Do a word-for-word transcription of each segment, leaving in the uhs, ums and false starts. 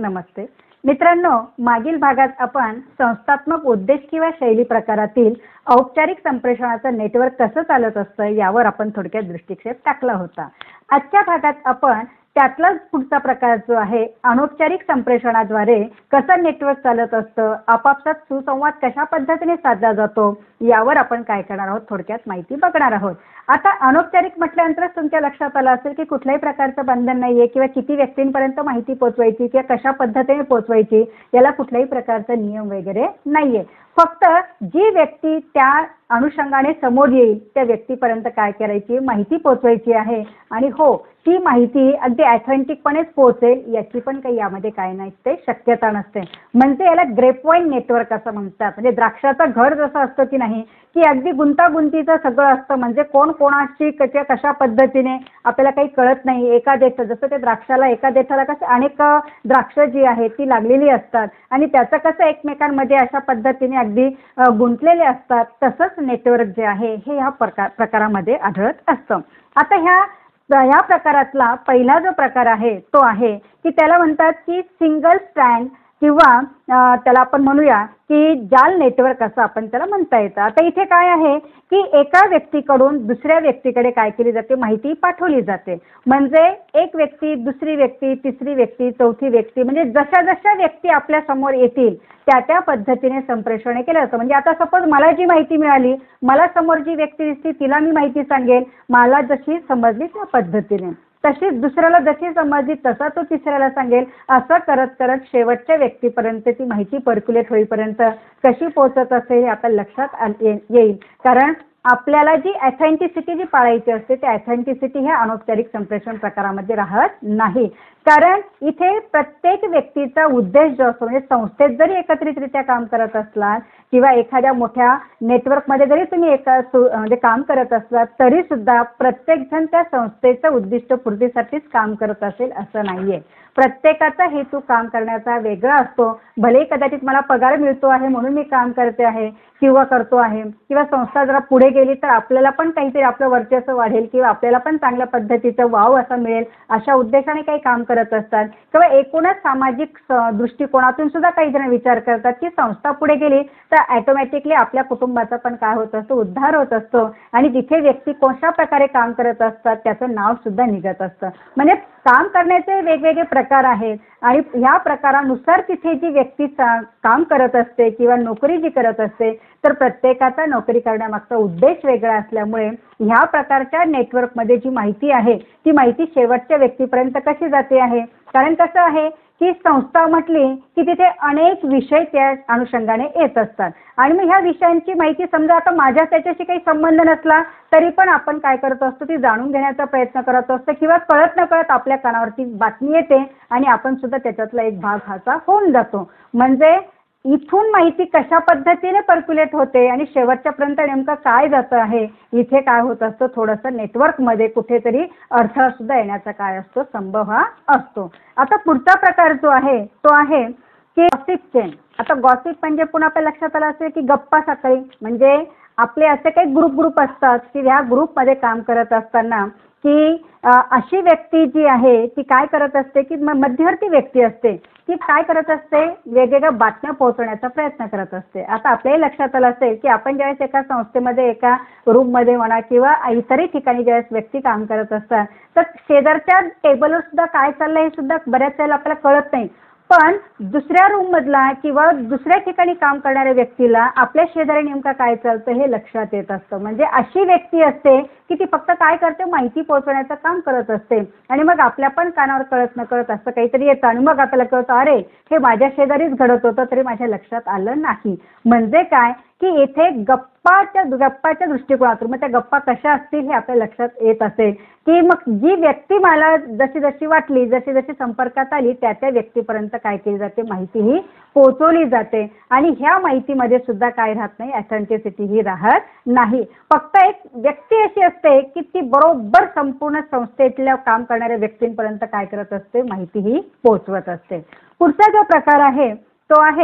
नमस्ते मित्रांनो, मागील भागात आपण संस्थात्मक उद्देश किंवा शैली प्रकारातील औपचारिक संप्रेषणाचं नेटवर्क कसं चालत असतं यावर आपण थोडक्यात दृष्टिक्षेप टाकला होता। आजच्या भागात आपण त्यातलाच पुढचा प्रकार जो आहे अनौपचारिक संप्रेषणाद्वारे कसं नेटवर्क चालत असतं, आपापसात सुसंवाद कशा पद्धतीने साधला जातो यावर आपण काय करणार आहोत थोडक्यात माहिती बघणार आहोत। आता अनौपचारिक म्हटल्यानंतर तुमच्या लक्षात आलं असेल की कुठल्याही प्रकारचं बंधन नाहीये किंवा किती व्यक्तींपर्यंत माहिती पोहोचवायची किंवा कशा पद्धतीने पोहोचवायची याला कुठल्याही प्रकारचा नियम वगैरे नाहीये। फक्त जी व्यक्ती त्या अनुषंगाने समोर येईल त्या व्यक्तीपर्यंत काय करायची, माहिती पोहोचवायची आहे आणि हो ती माहिती अगदी ऑथेंटिकपणेच पोहोचेल याची पण काही यामध्ये काय नसते, शक्यता नसते। म्हणजे याला ग्रेपवाईन नेटवर्क असं म्हणतात। म्हणजे द्राक्षाचं घर जसं असतं की नाही की अगदी गुंतागुंतीचं सगळं असतं, म्हणजे कोण कोणाची कशा कशा पद्धतीने आपल्याला काही कळत नाही। एका देठ जसं ते द्राक्षाला एका देठाला कसं अनेक द्राक्ष जी आहेत ती लागलेली असतात आणि त्याचं कसं एकमेकांमध्ये अशा पद्धतीने अगदी गुंतलेले असतात, तसंच नेटवर्क जे आहे हे ह्या प्रकार प्रकारामध्ये आढळत असतं। आता ह्या या प्रकारातला पहिला जो प्रकार आहे तो आहे की त्याला म्हणतात की सिंगल स्ट्रँड किंवा त्याला आपण म्हणूया की जाल नेटवर्क असं आपण त्याला म्हणता येतं। आता इथे काय आहे की एका व्यक्तीकडून दुसऱ्या व्यक्तीकडे काय केली जाते, माहिती पाठवली जाते। म्हणजे एक व्यक्ती, दुसरी व्यक्ती, तिसरी व्यक्ती, चौथी व्यक्ती, म्हणजे जशा जशा व्यक्ती आपल्या समोर येतील त्या त्या पद्धतीने संप्रेषण केलं जातं। म्हणजे आता सपोज मला जी माहिती मिळाली, मला समोर जी व्यक्ती दिसते तिला मी माहिती सांगेल, मला जशी समजली त्या पद्धतीने, तशीच दुसऱ्याला जशी समजली तसा तो तिसऱ्याला सांगेल। असं करत करत शेवटच्या व्यक्तीपर्यंत ती माहिती पर्क्युलेट होईपर्यंत कशी पोहोचत असेल आता लक्षात येईल। कारण आपल्याला जी ऑथेंटिसिटी जी पाळायची असते त्या ऑथेंटिसिटी ह्या अनौपचारिक संप्रेषण प्रकारामध्ये राहत नाही। कारण इथे प्रत्येक व्यक्तीचा उद्देश जो असतो, म्हणजे संस्थेत जरी एकत्रितरित्या काम करत असलात किंवा एखाद्या मोठ्या नेटवर्कमध्ये जरी तुम्ही एका म्हणजे काम करत असलात तरी सुद्धा प्रत्येक जण त्या संस्थेचं उद्दिष्ट पूर्तीसाठीच काम करत असेल असं नाहीये। प्रत्येकाचा हेतू काम करण्याचा वेगळा असतो। भले कदाचित मला पगार मिळतो आहे म्हणून मी काम करते आहे किंवा करतो आहे, किंवा संस्था जरा पुढे गेली तर आपल्याला पण काहीतरी आपलं वर्चस्व वाढेल किंवा आपल्याला पण चांगल्या पद्धतीचं वाव असा मिळेल अशा उद्देशाने काही काम करत असतात। किंवा एकूणच सामाजिक दृष्टिकोनातून सुद्धा काही जण विचार करतात की संस्था पुढे गेली तर ऑटोमॅटिकली आपल्या कुटुंबाचा पण काय होत असतो, उद्धार होत असतो आणि तिथे व्यक्ती कशा प्रकारे काम करत असतात त्याचं नाव सुद्धा निघत असतं। म्हणजे काम करण्याचे वेगवेगळे प्रकार आहेत आणि ह्या प्रकारानुसार तिथे जी व्यक्ती काम करत असते किंवा नोकरी जी करत असते तर प्रत्येकाचा नोकरी करण्यामागचा उद्देश वेगळा असल्यामुळे ह्या प्रकारच्या नेटवर्कमध्ये जी माहिती आहे ती माहिती शेवटच्या व्यक्तीपर्यंत कशी जाते आहे। कारण कसं आहे की संस्था म्हटली की तिथे अनेक विषय त्या अनुषंगाने येत असतात आणि मग ह्या विषयांची माहिती समजा आता माझ्या त्याच्याशी काही संबंध नसला तरी पण आपण काय करत असतो ती जाणून घेण्याचा प्रयत्न करत असतो किंवा कळत न कळत आपल्या कानावरती बातमी येते आणि आपण सुद्धा त्याच्यातला एक भाग हाचा होऊन जातो। म्हणजे इथून माहिती कशा पद्धतीने पर्क्युलेट होते आणि शेवटच्यापर्यंत नेमकं काय जातं आहे, इथे काय होत असतं थोडंसं नेटवर्कमध्ये कुठेतरी अडथळा सुद्धा येण्याचा काय असतो, संभव हा असतो। आता पुढचा प्रकार जो आहे तो आहे की गॉसिप चेन। आता गॉसिप म्हणजे पुन्हा आपल्या लक्षात आलं असेल की गप्पा सकाळी, म्हणजे आपले असे काही ग्रुप ग्रुप असतात की ह्या ग्रुपमध्ये काम करत असताना की अशी व्यक्ती जी आहे ती काय करत असते की मध्यवर्ती व्यक्ती असते ती काय करत असते, वेगवेगळ्या बातम्या पोहोचवण्याचा प्रयत्न करत असते। आता आपल्याही लक्षात आलं असेल की आपण ज्यावेळेस एका संस्थेमध्ये एका रूममध्ये म्हणा किंवा इतरही ठिकाणी ज्यावेळेस व्यक्ती काम करत असतात तर शेजारच्या टेबलवर सुद्धा काय चाललंय हे सुद्धा बऱ्याच वेळेला आपल्याला कळत नाही, पण दुसऱ्या रूम मधला किंवा दुसऱ्या ठिकाणी काम करणाऱ्या व्यक्तीला आपल्या शेजारी नेमका काय चालतं हे लक्षात येत असतं। म्हणजे अशी व्यक्ती असते की ती फक्त काय करते, माहिती पोहोचवण्याचं काम करत असते आणि मग आपल्या पण कानावर कळत न कळत असं काहीतरी येतं आणि मग आपल्याला कळतं अरे हे माझ्या शेजारीच घडत होतं तरी माझ्या लक्षात आलं नाही। म्हणजे काय की येथे गप्पाच्या गप्पाच्या दृष्टिकोनातून मग त्या गप्पा कशा असतील हे आपल्या लक्षात येत असेल की मग जी व्यक्ती मला जशी जशी वाटली, जशी जशी संपर्कात आली त्या त्या व्यक्तीपर्यंत काय केली जाते, माहिती ही पोहोचवली जाते आणि ह्या माहितीमध्ये सुद्धा काय राहत नाही, ऑथेंटिसिटी ही राहत नाही। फक्त एक व्यक्ती अशी असते की ती बरोबर संपूर्ण संस्थेतल्या काम करणाऱ्या व्यक्तींपर्यंत काय करत असते, माहिती ही पोहोचवत असते। पुढचा जो प्रकार आहे तो आहे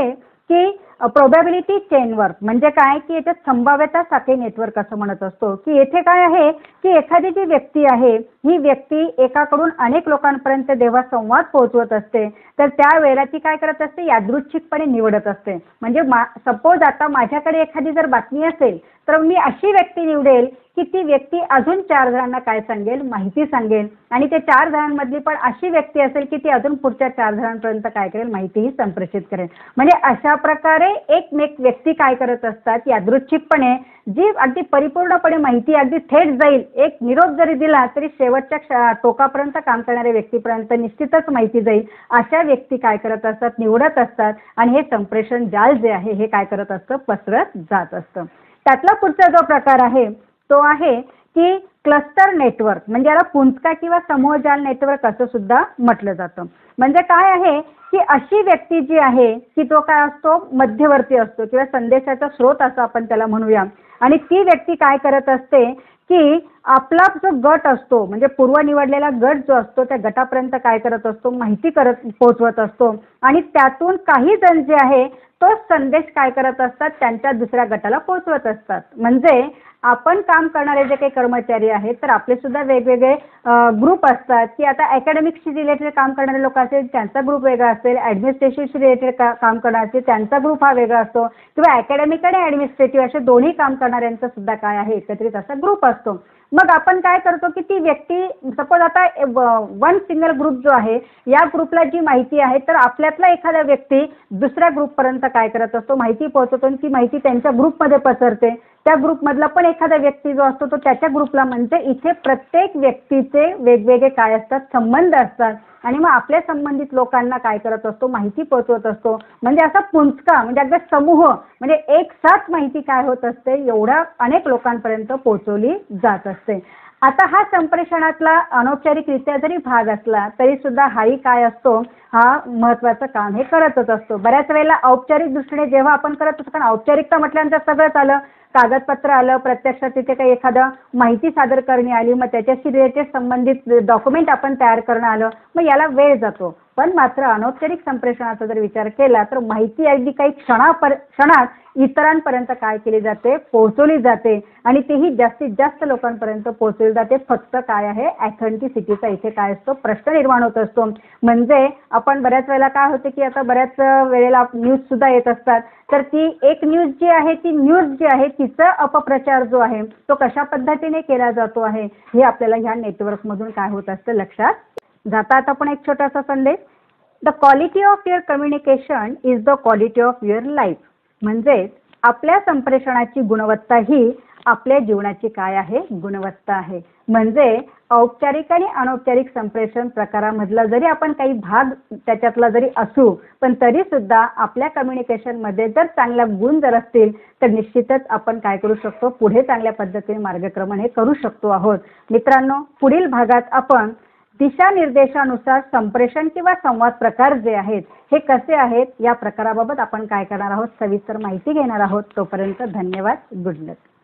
की प्रोबॅबिलिटी चेनवर्क म्हणजे काय की याच्यात संभाव्यता साखळी नेटवर्क असं म्हणत असतो की येथे काय आहे की एखादी जी व्यक्ती आहे ही व्यक्ती एकाकडून अनेक लोकांपर्यंत जेव्हा संवाद पोहोचवत असते तर त्यावेळेला ती काय करत असते यादृच्छिकपणे निवडत असते. म्हणजे सपोज आता माझ्याकडे एखादी जर बातमी असेल तर मी अशी व्यक्ती निवडेल की ती व्यक्ती अजून चार जणांना काय सांगेल माहिती सांगेल आणि ते चार जणांमधली पण अशी व्यक्ती असेल की ती अजून पुढच्या चार जणांपर्यंत काय करेल माहितीही संप्रेषित करेल. म्हणजे अशा प्रकारे एकमेक व्यक्ती काय करत असतात यादृच्छिकपणे जी अगदी परिपूर्णपणे माहिती अगदी थेट जाईल एक निरोप जरी दिला तरी शेवटच्या टोकापर्यंत काम करणाऱ्या व्यक्तीपर्यंत निश्चितच माहिती जाईल अशा व्यक्ती काय करत असतात निवडत असतात आणि हे संप्रेषण जाल जे आहे हे काय करत असतं पसरत जात असतं. त्यातला पुढचा जो प्रकार आहे तो आहे की क्लस्टर नेटवर्क म्हणजे याला पुंजका किंवा समूह जाल नेटवर्क असं सुद्धा म्हटलं जातं. म्हणजे काय आहे की अशी व्यक्ती जी आहे की तो काय असतो मध्यवर्ती असतो किंवा संदेशाचा स्रोत असं आपण त्याला म्हणूया आणि ती व्यक्ती काय करत असते की आपला जो गट असतो म्हणजे पूर्व निवडलेला गट जो असतो त्या गटापर्यंत काय करत असतो माहिती करत पोहोचवत असतो आणि त्यातून काही जण जे आहे तोच संदेश काय करत असतात त्यांच्या दुसऱ्या गटाला पोहोचवत असतात. म्हणजे आपण काम करणारे जे काही कर्मचारी आहेत तर आपले सुद्धा वेगवेगळे ग्रुप असतात की आता अकॅडमिक्सशी रिलेटेड काम करणारे लोक असेल त्यांचा ग्रुप वेगळा असेल ॲडमिनिस्ट्रेशनशी रिलेटेड का काम करणारे त्यांचा ग्रुप हा वेगळा असतो किंवा अकॅडमिक आणि ॲडमिनिस्ट्रेटिव्ह असे दोन्ही काम करणाऱ्यांचा सुद्धा काय आहे एकत्रित असा ग्रुप असतो. मग आपण काय करतो की ती व्यक्ती सपोज आता वन सिंगल ग्रुप जो आहे या ग्रुपला जी माहिती आहे तर आपल्यातला एखादा व्यक्ती दुसऱ्या ग्रुपपर्यंत काय करत असतो माहिती पोहोचवतो आणि ती माहिती त्यांच्या ग्रुपमध्ये पसरते. त्या ग्रुपमधला पण एखादा व्यक्ती जो असतो तो त्याच्या ग्रुपला म्हणजे इथे प्रत्येक व्यक्तीचे वेगवेगळे काय असतात संबंध असतात आणि मग आपल्या संबंधित लोकांना काय करत असतो माहिती पोहोचवत असतो. म्हणजे असा पुंजका म्हणजे अगदी समूह म्हणजे एक साथ माहिती काय होत असते एवढ्या अनेक लोकांपर्यंत पोहोचवली जात असते. आता हा संप्रेषणातला अनौपचारिकरित्या जरी भाग असला तरी सुद्धा हाही काय असतो हा महत्वाचं काम हे करतच असतो. बऱ्याच वेळेला औपचारिक दृष्टीने जेव्हा आपण करत असतो कारण औपचारिकता म्हटल्यानंतर सगळंच आलं कागदपत्र आलं प्रत्यक्षात तिथे काही एखादं माहिती सादर करणे आली मग त्याच्याशी रिलेटेड संबंधित डॉक्युमेंट आपण तयार करणं आलं मग याला वेळ जातो. पण मात्र अनौपचारिक संप्रेषणाचा जर विचार केला तर माहिती अगदी काही क्षणापर क्षणात इतरांपर्यंत काय केली जाते पोहोचवली जाते आणि तीही जास्तीत जास्त लोकांपर्यंत पोहोचवली जाते. फक्त काय आहे ऑथेंटिसिटीचा इथे काय असतो प्रश्न निर्माण होत असतो. म्हणजे आपण बऱ्याच वेळेला काय होते की आता बऱ्याच वेळेला न्यूज सुद्धा येत असतात तर ती एक न्यूज जी आहे ती न्यूज जी आहे तिचा अपप्रचार जो आहे तो कशा पद्धतीने केला जातो आहे हे आपल्याला ह्या नेटवर्कमधून काय होत असतं लक्षात जाता. आता पण एक छोटासा संदेश the quality of your communication is the quality of your life. म्हणजेच आपल्या संप्रेषणाची गुणवत्ता ही आपल्या जीवनाची काय आहे गुणवत्ता आहे. म्हणजे औपचारिक आणि अनौपचारिक संप्रेषण प्रकारामधला जरी आपण काही भाग त्याच्यातला जरी असू पण तरी सुद्धा आपल्या कम्युनिकेशनमध्ये जर चांगला गुण जर असतील तर निश्चितच आपण काय करू शकतो पुढे चांगल्या पद्धतीने मार्गक्रमण हे करू शकतो आहोत. मित्रांनो पुढील भागात आपण दिशानिर्देशानुसार संप्रेषण किंवा संवाद प्रकार जे आहेत हे कसे आहेत या प्रकाराबाबत आपण काय करणार आहोत सविस्तर माहिती घेणार आहोत. तोपर्यंत धन्यवाद. गुड लक.